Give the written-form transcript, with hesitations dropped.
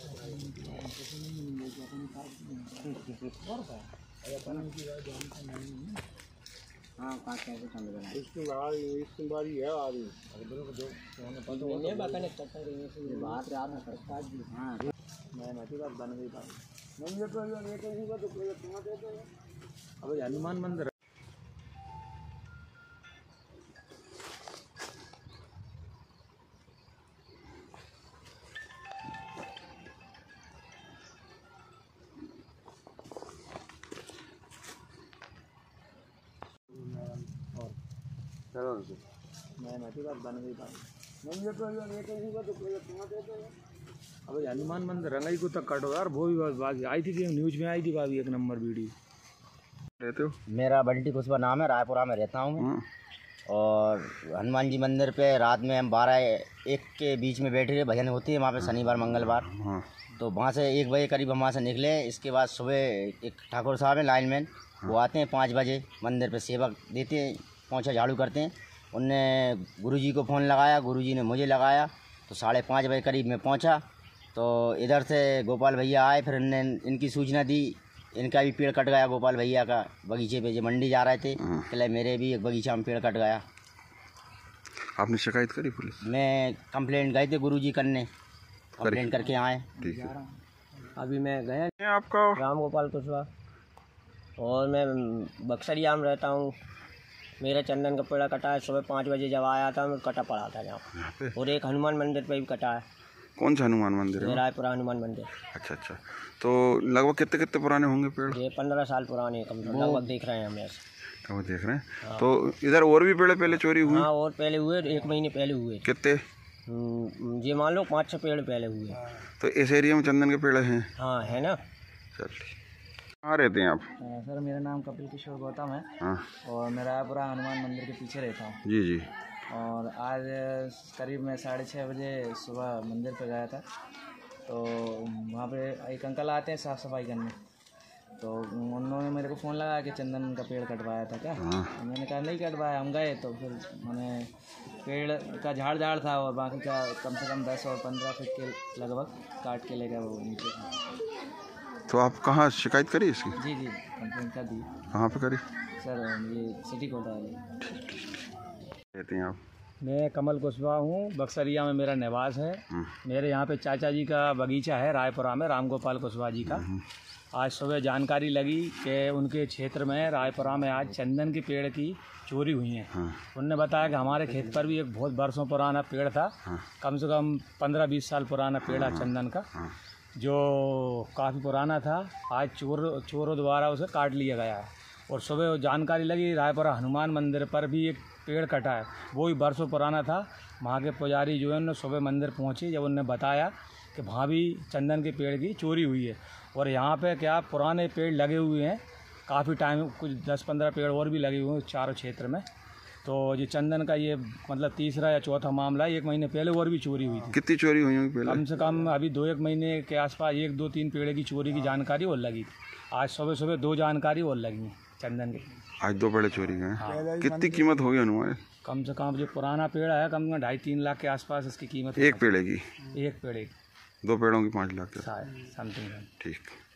हाँ कैसे समझ रहा है इसकी बारी है आदमी बात यार ना करता जी। हाँ मैं नहीं बात बन गई बात नहीं ये तो अब हनुमान मंदिर मैं नहीं बात बन गई बात नहीं ये तो अब हनुमान मंदिर रंगाई को तक काटो यार। वो भी बात आई थी कि न्यूज में आई थी भाभी, एक नंबर वीडियो। रहते हो? मेरा बंटी कुशवा नाम है, रायपुरा में रहता हूँ मैं। और हनुमान जी मंदिर पे रात में हम 12-1 के बीच में बैठे रहे, भजन होती है वहाँ पे शनिवार मंगलवार। तो वहाँ से 1 बजे करीब हम वहाँ से निकले। इसके बाद सुबह एक ठाकुर साहब हैं लाइनमैन, वो आते हैं 5 बजे मंदिर पे सेवा देते हैं, पोंछा झाड़ू करते हैं। उनने गुरुजी को फ़ोन लगाया, गुरुजी ने मुझे लगाया, तो 5:30 बजे करीब मैं पहुँचा। तो इधर से गोपाल भैया आए, फिर इनने इनकी सूचना दी। इनका भी पेड़ कट गया गोपाल भैया का, बगीचे पे जो मंडी जा रहे थे, पहले मेरे भी एक बगीचा में पेड़ कट गया। आपने शिकायत करी पुलिस? मैं कंप्लेंट गए थे गुरुजी करने, कंप्लेंट करके आए। ठीक है। अभी मैं गया। आपका राम गोपाल कुशवा और मैं बक्सरिया में रहता हूँ। मेरा चंदन का पेड़ कटा है, सुबह 5 बजे जब आया था मैं कटा पड़ा था यहाँ पे। और एक हनुमान मंदिर पे भी कटा है। कौन सा हनुमान मंदिर है? रायपुरा हनुमान मंदिर। अच्छा अच्छा, तो लगभग कितने पुराने होंगे पेड़? ये 15 साल पुराने लगभग देख रहे हैं हम ऐसे। वो देख रहे हैं। हाँ। तो इधर और भी पेड़ पहले चोरी हुए? हाँ और पहले हुए, 1 महीने पहले हुए। कितने? ये मान लो 5-6 पेड़ पहले हुए। तो इस एरिया में चंदन के पेड़ हैं? हाँ है ना। चल, कहाँ रहते हैं आप? सर मेरा नाम कपिल किशोर गौतम है। हाँ। और मैं रायपुरा हनुमान मंदिर के पीछे रहता हूँ। जी जी। और आज करीब मैं 6:30 बजे सुबह मंदिर पे गया था। तो वहाँ पे एक अंकल आते हैं साफ़ सफाई करने, तो उन्होंने मेरे को फ़ोन लगाया कि चंदन का पेड़ कटवाया था क्या। मैंने कहा नहीं कटवाया। हम गए तो फिर मैंने पेड़ का झाड़ था और बाकी का कम से कम 10 और 15 फीट के लगभग काट के ले गए वो नीचे। तो आप कहाँ शिकायत करी इसकी? जी जी कंप्लेंट कर दी। कहाँ पे करी? सर ये सिटी कोर्ट है। रहते हैं आप? मैं कमल कुशवा हूँ, बक्सरिया में मेरा निवास है। मेरे यहाँ पे चाचा जी का बगीचा है रायपुरा में, राम गोपाल कुशवा जी का। आज सुबह जानकारी लगी कि उनके क्षेत्र में रायपुरा में आज चंदन के पेड़ की चोरी हुई है। उनने बताया कि हमारे खेत पर भी एक बहुत बरसों पुराना पेड़ था, कम से कम 15-20 साल पुराना पेड़ है चंदन का, जो काफ़ी पुराना था। आज चोरों द्वारा उसे काट लिया गया है। और सुबह जानकारी लगी रायपुरा हनुमान मंदिर पर भी एक पेड़ कटा है, वो भी बरसों पुराना था। वहाँ के पुजारी जो है उन्होंने सुबह मंदिर पहुँचे, जब उन्होंने बताया कि वहाँ भी चंदन के पेड़ की चोरी हुई है। और यहाँ पे क्या पुराने पेड़ लगे हुए हैं काफ़ी टाइम, कुछ 10-15 पेड़ और भी लगे हुए हैं चारों क्षेत्र में। तो ये चंदन का ये मतलब तीसरा या चौथा मामला है। 1 महीने पहले और भी चोरी हुई थी। कितनी चोरी हुई होगी पहले? कम से कम अभी 2-1 महीने के आसपास 1-2-3 पेड़ की चोरी की जानकारी और लगी। आज सुबह 2 जानकारी और लगी हैं चंदन की। आज 2 पेड़ चोरी गए। हाँ। कितनी कीमत होगी अनुमान? कम से कम जो पुराना पेड़ है कम से कम 2.5-3 लाख के आसपास इसकी कीमत। एक पेड़ की? एक पेड़ की। 2 पेड़ों की 5 लाख के समथिंग। ठीक।